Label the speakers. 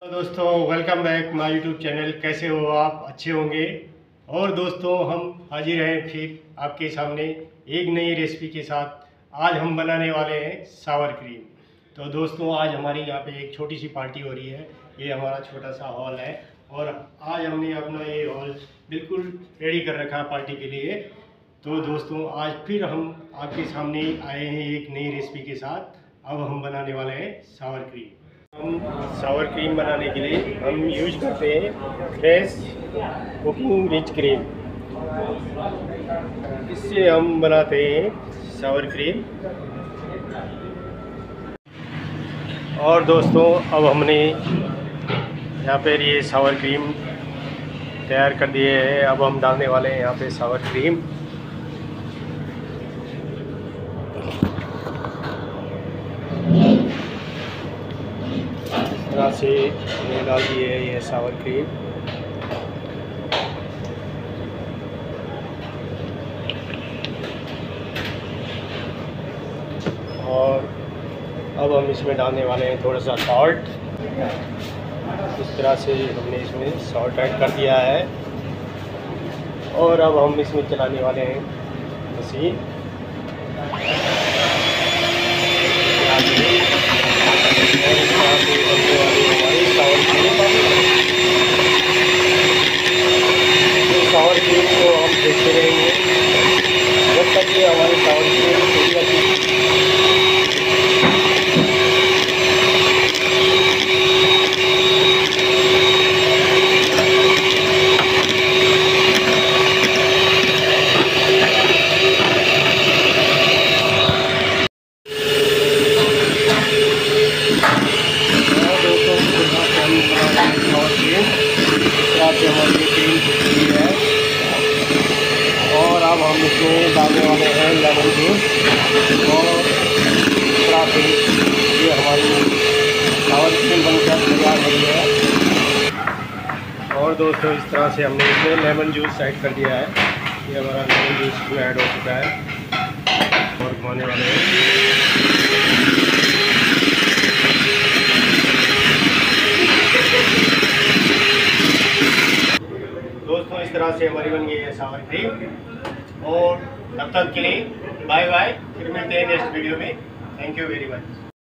Speaker 1: तो दोस्तों welcome back my YouTube channel. कैसे हो आप? अच्छे होंगे। और दोस्तों हम हाजिर हैं फिर आपके सामने एक नई रेसिपी के साथ। आज हम बनाने वाले हैं सावर क्रीम। तो दोस्तों आज हमारी यहाँ पे एक छोटी सी पार्टी हो रही है। ये हमारा छोटा सा हॉल है और आज हमने अपना ये हॉल बिल्कुल रेडी कर रखा है पार्टी के लिए। तो दोस्तों आज फिर हम आपके सामने आए हैं एक नई रेसिपी के साथ। अब हम बनाने वाले हैं सावर क्रीम। हम सावर क्रीम बनाने के लिए हम यूज करते हैं फ्रेश कुकिंग रिच क्रीम। इससे हम बनाते हैं सावर क्रीम। और दोस्तों अब हमने यहाँ पे ये सावर क्रीम तैयार कर दिए हैं। अब हम डालने वाले हैं यहाँ पे सावर क्रीम। तरह से हमने डाल दिए है ये सावर क्रीम। और अब हम इसमें डालने वाले हैं थोड़ा सा सॉल्ट। इस तरह से हमने इसमें सॉल्ट ऐड कर दिया है। और अब हम इसमें चलाने वाले हैं मशीन। सावर क्रीम को हम देखते रहेंगे जब तक ये हमारी सावर क्रीम पूरी अच्छी। और अब हम इसमें डालने वाले हैं लेमन जूस। और इस तरह से ये हमारी सावर क्रीम बनकर तैयार हो गई है। और दोस्तों इस तरह से हमने इसमें लेमन जूस ऐड कर दिया है। ये हमारा लेमन जूस इसमें ऐड हो चुका है और घुमाने वाले हैं। दोस्तों इस तरह से हमारी बन गई है सावर क्रीम। और तब तक के लिए बाय बाय। फिर मिलते हैं नेक्स्ट वीडियो में। Thank you very much.